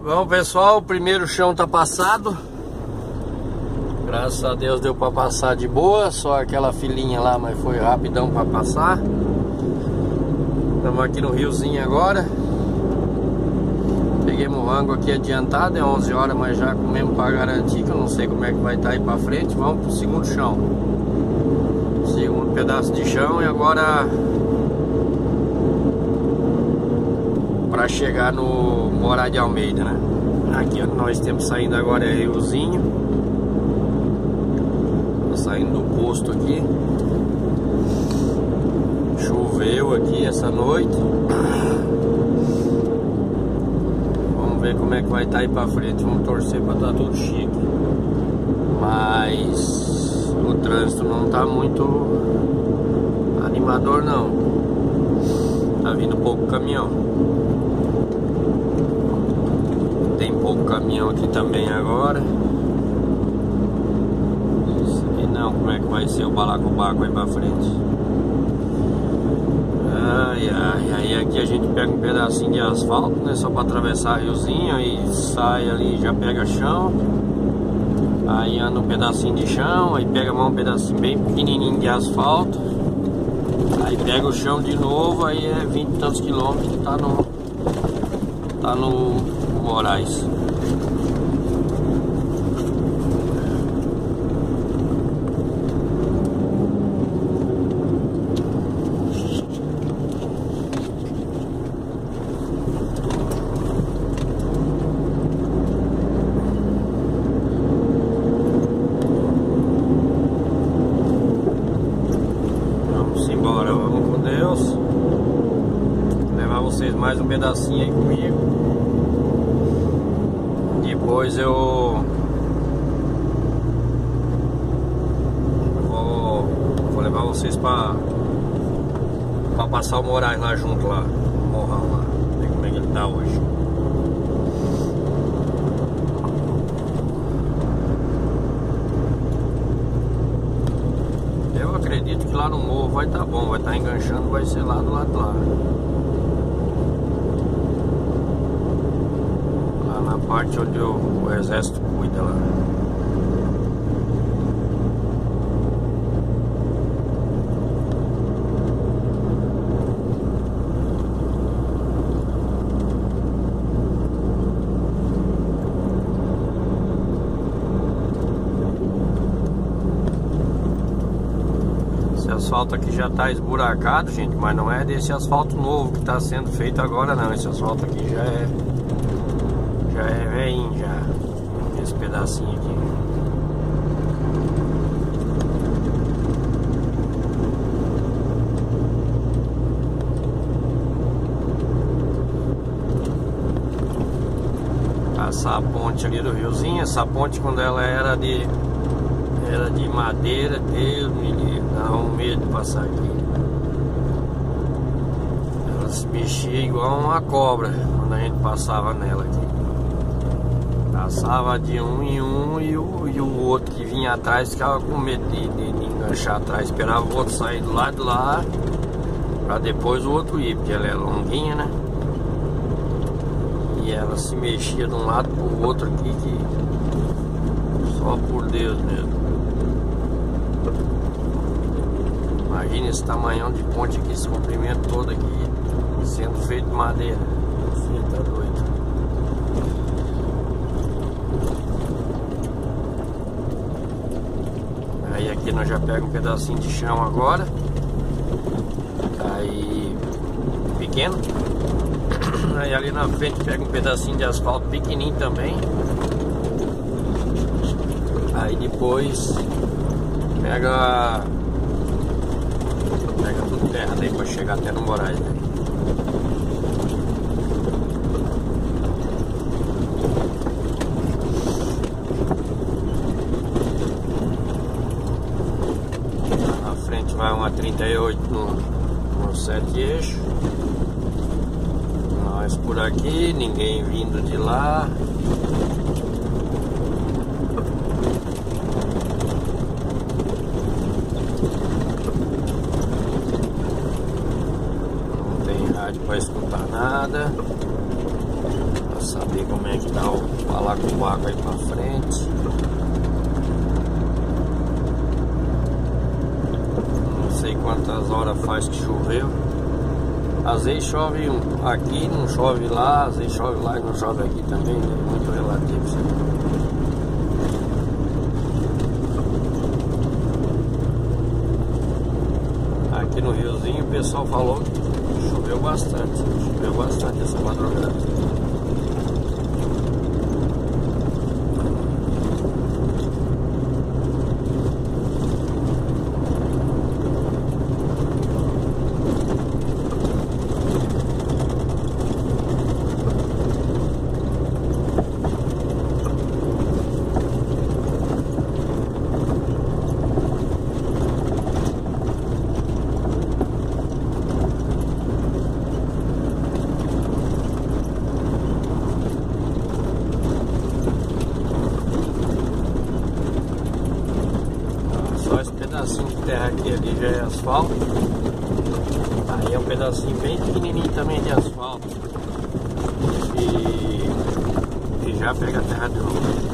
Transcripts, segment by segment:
Bom, pessoal, o primeiro chão tá passado. Graças a Deus deu pra passar de boa. Só aquela filinha lá, mas foi rapidão pra passar. Estamos aqui no riozinho agora. Peguei um rango aqui adiantado, é 11 horas, mas já comemos pra garantir, que eu não sei como é que vai estar aí pra frente. Vamos pro segundo chão. Segundo pedaço de chão e agora para chegar no Moraes de Almeida, né? Aqui onde nós estamos saindo agora é riozinho. Tô saindo do posto aqui. Choveu aqui essa noite. Vamos ver como é que vai estar aí pra frente. Vamos torcer para estar tudo chique. Mas o trânsito não tá muito animador não. Tá vindo pouco caminhão. Tem pouco caminhão aqui também agora. Sei não como é que vai ser o balacobaco aí pra frente. Ai, ai, aí aqui a gente pega um pedacinho de asfalto, né? Só pra atravessar riozinho. Aí sai ali, já pega chão. Aí anda um pedacinho de chão. Aí pega mais um pedacinho bem pequenininho de asfalto. Aí pega o chão de novo. Aí é 20 e tantos quilômetros que tá no Moraes. Vamos embora, vamos com Deus. Levar vocês mais um pedacinho aí comigo. Depois eu vou levar vocês pra passar o Moraes lá junto, lá no morrão lá. Ver como é que ele tá hoje. Eu acredito que lá no morro vai estar bom, vai estar enganchando, vai ser lá do lado de lá. Na parte onde o exército cuida lá. Esse asfalto aqui já está esburacado, gente, mas não é desse asfalto novo que está sendo feito agora não. Esse asfalto aqui já é velhinho já, esse pedacinho aqui. Passar a ponte ali do riozinho. Essa ponte, quando ela era de madeira, Deus me livre, dá um medo de passar aqui. Ela se mexia igual uma cobra quando a gente passava nela aqui. Passava de um em um e o outro que vinha atrás ficava com medo de enganchar atrás. Esperava o outro sair do lado de lá pra depois o outro ir, porque ela é longuinha, né? E ela se mexia de um lado pro outro aqui, que só por Deus mesmo. Imagina esse tamanhão de ponte aqui, esse comprimento todo aqui sendo feito de madeira. Você tá doido. Aí aqui nós já pegamos um pedacinho de chão agora. Aí pequeno. Aí ali na frente pega um pedacinho de asfalto pequenininho também. Aí depois pega tudo terra daí para chegar até no Moraes, né? Na frente vai uma 38 no 7 eixo. Nós por aqui, ninguém vindo de lá. Não tem rádio para escutar nada. saber como é que tá o balacobaco aí pra frente. Não sei quantas horas faz que choveu. Às vezes chove aqui, não chove lá, às vezes chove lá e não chove aqui também, né? Muito relativo isso aí. Aqui no Riozinho o pessoal falou que choveu bastante essa madrugada. Pedacinho de terra aqui ali já é asfalto. Aí é um pedacinho bem pequenininho também de asfalto. E já pega a terra de novo.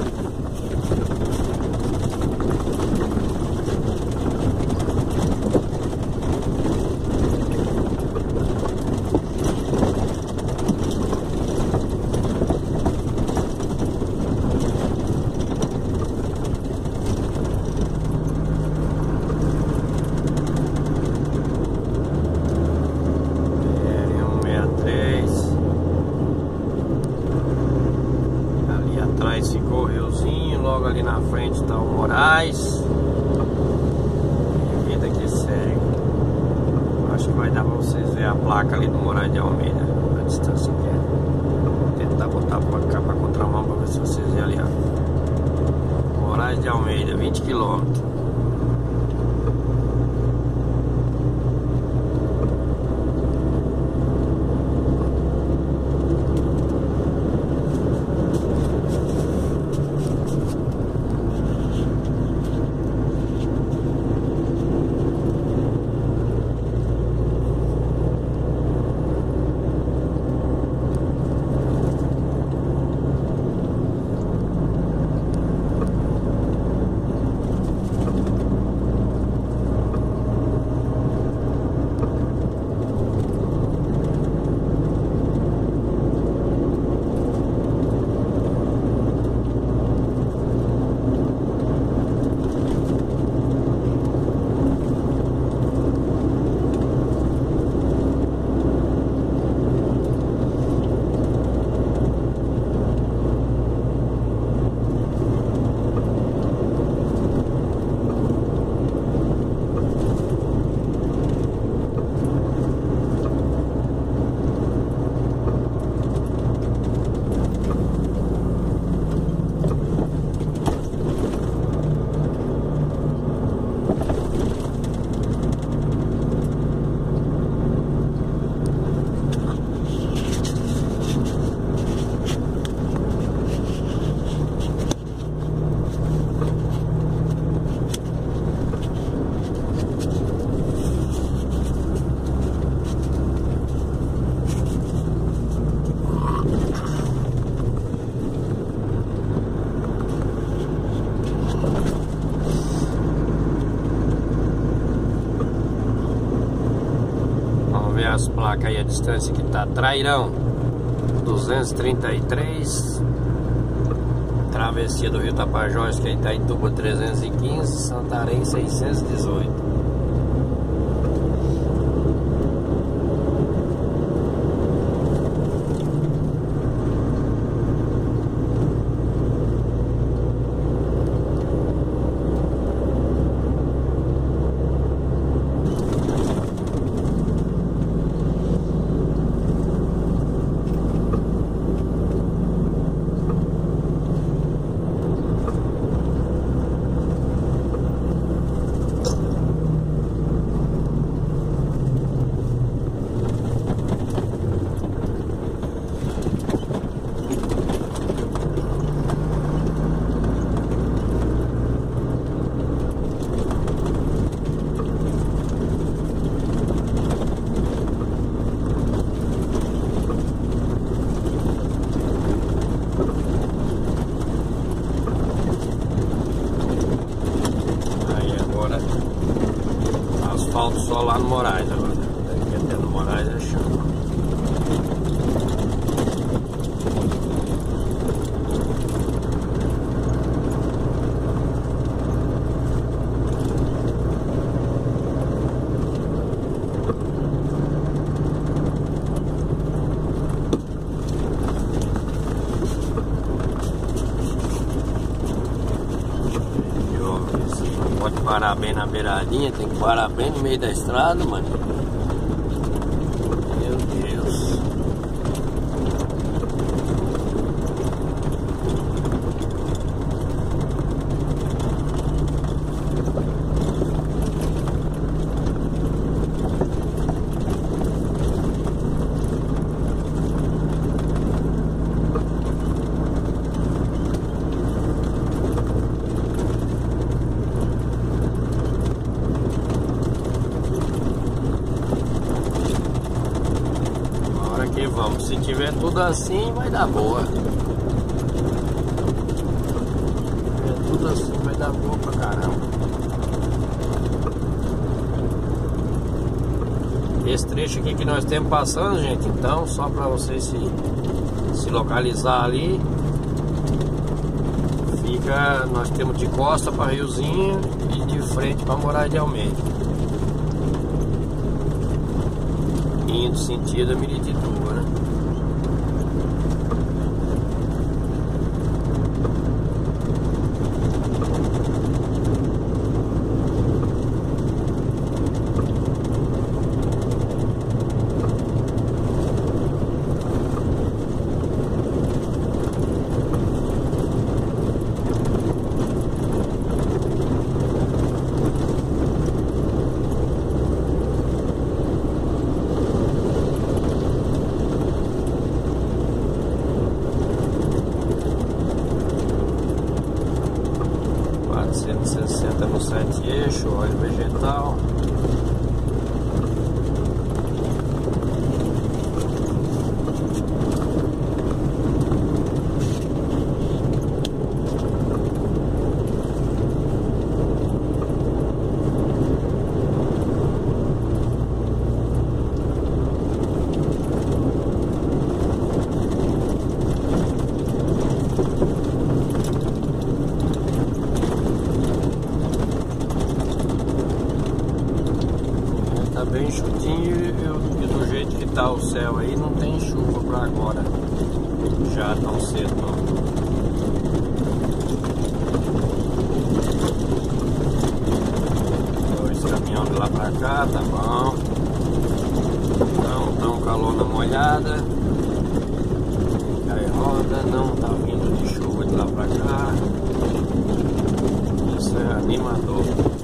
Ficou o Riozinho, logo ali na frente está o Moraes. E vida que segue. Acho que vai dar para vocês verem a placa ali do Moraes de Almeida, a distância que é. Vou tentar botar para cá para contramão para ver se vocês veem ali, ó. Moraes de Almeida, 20 km. As placas aí, a distância que tá: Trairão 233, Travessia do Rio Tapajós, que é Itaituba 315, Santarém 618. parar bem na beiradinha, tem que parar bem no meio da estrada, mano. Meu Deus. Vamos, se tiver tudo assim vai dar boa. Se tiver tudo assim vai dar boa pra caramba. Esse trecho aqui que nós temos passando, gente, então só pra vocês se localizar ali, fica, nós temos de costa para Riozinho e de frente para Moraes de Almeida, indo sentido a Miritituba, né? No 7 eixo, óleo vegetal. Tá bem enxutinho e do jeito que tá o céu aí não tem chuva pra agora, já tão cedo não. Dois caminhões de lá pra cá, tá bom. Não tão calor na molhada, cai roda, não tá vindo de chuva de lá pra cá. Isso é animador.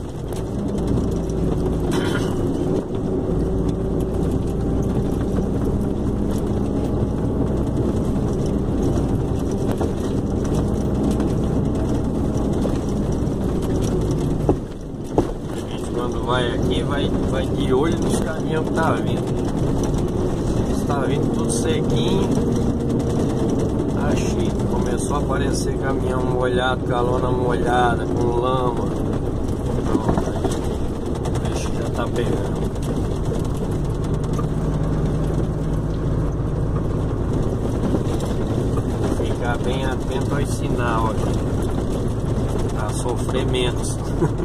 Quando vai aqui, vai de olho nos caminhões que tá vindo. Está vindo tudo sequinho. Tá chique. Começou a aparecer caminhão molhado, calona molhada, com lama. Pronto, aí o peixe já tá pegando. Ficar bem atento aos sinal aqui. Pra sofrer menos.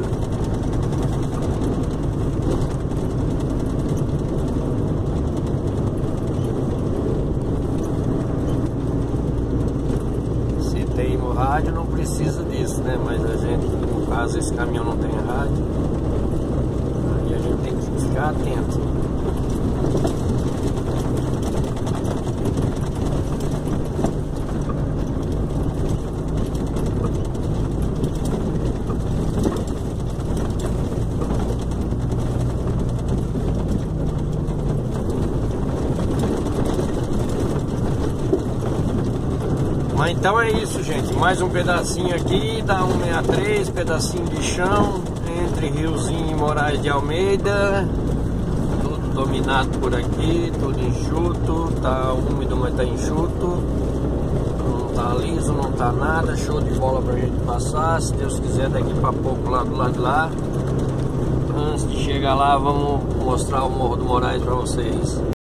Tem o rádio, não precisa disso, né? Mas a gente, no caso, esse caminhão não tem rádio, aí a gente tem que ficar atento. Mas então é isso, gente, mais um pedacinho aqui da 163, pedacinho de chão entre Riozinho e Moraes de Almeida, tudo dominado por aqui, tudo enxuto, tá úmido, mas tá enxuto, não tá liso, não tá nada, show de bola pra gente passar, se Deus quiser daqui pra pouco lá do lado de lá. Antes de chegar lá, vamos mostrar o Morro do Moraes pra vocês.